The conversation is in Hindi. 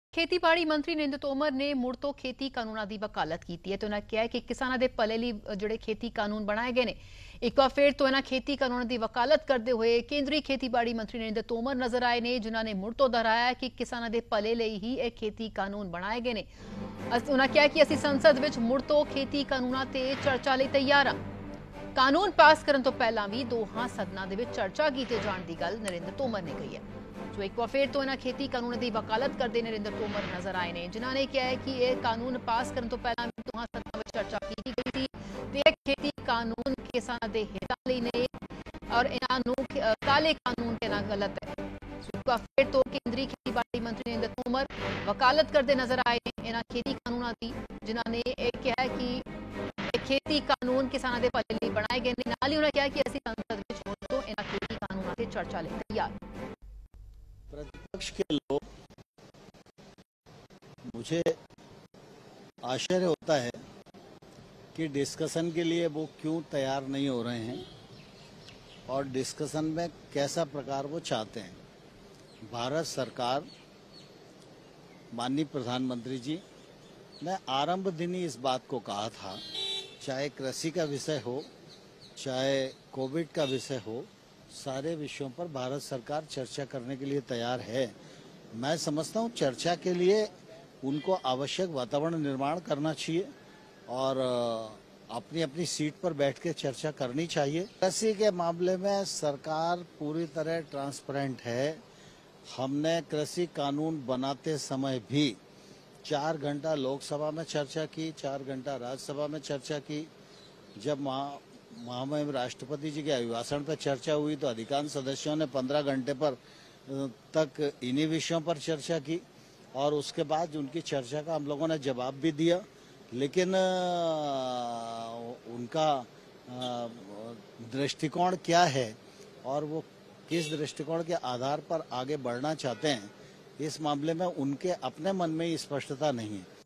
ਖੇਤੀਬਾੜੀ ਮੰਤਰੀ ਨਰਿੰਦਰ ਤੋਮਰ ਨੇ ਮੁੜ ਤੋਂ ਖੇਤੀ ਕਾਨੂੰਨਾਂ ਦੀ ਵਕਾਲਤ ਕੀਤੀ ਹੈ ਤੇ ਉਹਨਾਂ ਕਿਹਾ ਕਿ ਕਿਸਾਨਾਂ ਦੇ ਭਲੇ ਲਈ ਜਿਹੜੇ ਖੇਤੀ ਕਾਨੂੰਨ ਬਣਾਏ ਗਏ ਨੇ। ਇੱਕ ਵਾਰ ਫਿਰ ਤੋਂ ਇਹਨਾਂ ਖੇਤੀ ਕਾਨੂੰਨਾਂ ਦੀ ਵਕਾਲਤ ਕਰਦੇ ਹੋਏ ਕੇਂਦਰੀ ਖੇਤੀਬਾੜੀ ਮੰਤਰੀ ਨਰਿੰਦਰ ਤੋਮਰ ਨਜ਼ਰ ਆਏ ਨੇ, ਜਿਨ੍ਹਾਂ ਨੇ ਮੁੜ ਤੋਂ ਦੁਹਰਾਇਆ ਕਿ ਕਿਸਾਨਾਂ ਦੇ ਭਲੇ ਲਈ ਹੀ ਇਹ ਖੇਤੀ ਕਾਨੂੰਨ ਬਣਾਏ ਗਏ ਨੇ। ਉਹਨਾਂ ਕਿਹਾ ਕਿ ਅਸੀਂ ਸੰਸਦ ਵਿੱਚ ਮੁੜ ਤੋਂ ਖੇਤੀ ਕਾਨੂੰਨਾਂ ਤੇ ਚਰਚਾ ਲਈ ਤਿਆਰ ਹਾਂ। ਕਾਨੂੰਨ ਪਾਸ ਕਰਨ ਤੋਂ ਪਹਿਲਾਂ ਵੀ ਦੋਹਾਂ ਸਦਨਾਂ ਦੇ ਵਿੱਚ ਚਰਚਾ ਕੀਤੇ ਜਾਣ ਦੀ ਗੱਲ ਨਰਿੰਦਰ ਤੋਮਰ ਨੇ ਕਹੀ ਹੈ। ਸੋ ਇੱਕ ਵਾਰ ਫਿਰ ਤੋਂ ਇਹਨਾਂ ਖੇਤੀ ਕਾਨੂੰਨ ਦੀ ਵਕਾਲਤ ਕਰਦੇ ਨਰਿੰਦਰ ਤੋਮਰ ਨਜ਼ਰ ਆਏ ਨੇ, ਜਿਨ੍ਹਾਂ ਨੇ ਕਿਹਾ ਹੈ ਕਿ ਇਹ ਕਾਨੂੰਨ ਪਾਸ ਕਰਨ ਤੋਂ ਪਹਿਲਾਂ ਵੀ ਦੋਹਾਂ ਸਦਨਾਂ ਵਿੱਚ ਚਰਚਾ ਕੀਤੀ ਗਈ ਸੀ ਤੇ ਇਹ ਖੇਤੀ ਕਾਨੂੰਨ ਕਿਸਾਨਾਂ ਦੇ ਹਿੱਤਾਂ ਲਈ ਨੇ ਔਰ ਇਹਨਾਂ ਨੂੰ ਕਾਲੇ ਕਾਨੂੰਨ ਕਹਿਣਾ ਗਲਤ ਹੈ। ਸੋ ਇੱਕ ਵਾਰ ਫਿਰ ਤੋਂ ਕੇਂਦਰੀ ਖੇਤੀਬਾੜੀ ਮੰਤਰੀ ਨਰਿੰਦਰ ਤੋਮਰ ਵਕਾਲਤ ਕਰਦੇ ਨਜ਼ਰ ਆਏ ਨੇ ਇਹਨਾਂ ਖੇਤੀ ਕਾਨੂੰਨਾਂ ਦੀ, ਜਿਨ੍ਹਾਂ ਨੇ ਇਹ ਕਿਹਾ ਕਿ खेती कानून किसानों के भले लिए बनाए गए। नाल ही उन्होंने कहा कि असं संसद में मुड़ तो इन खेती कानूनों की चर्चा ले तैयार। प्रतिपक्ष के लोग, मुझे आश्चर्य होता है कि डिस्कशन के लिए वो क्यों तैयार नहीं हो रहे हैं और डिस्कशन में कैसा प्रकार वो चाहते हैं। भारत सरकार, माननीय प्रधानमंत्री जी ने आरंभ दिन ही इस बात को कहा था, चाहे कृषि का विषय हो, चाहे कोविड का विषय हो, सारे विषयों पर भारत सरकार चर्चा करने के लिए तैयार है। मैं समझता हूँ चर्चा के लिए उनको आवश्यक वातावरण निर्माण करना चाहिए और अपनी अपनी सीट पर बैठ के चर्चा करनी चाहिए। कृषि के मामले में सरकार पूरी तरह ट्रांसपेरेंट है। हमने कृषि कानून बनाते समय भी 4 घंटा लोकसभा में चर्चा की, 4 घंटा राज्यसभा में चर्चा की। जब महामहिम राष्ट्रपति जी के अभिभाषण पर चर्चा हुई तो अधिकांश सदस्यों ने 15 घंटे पर तक इन्हीं विषयों पर चर्चा की और उसके बाद उनकी चर्चा का हम लोगों ने जवाब भी दिया। लेकिन उनका दृष्टिकोण क्या है और वो किस दृष्टिकोण के आधार पर आगे बढ़ना चाहते हैं, इस मामले में उनके अपने मन में ही स्पष्टता नहीं है।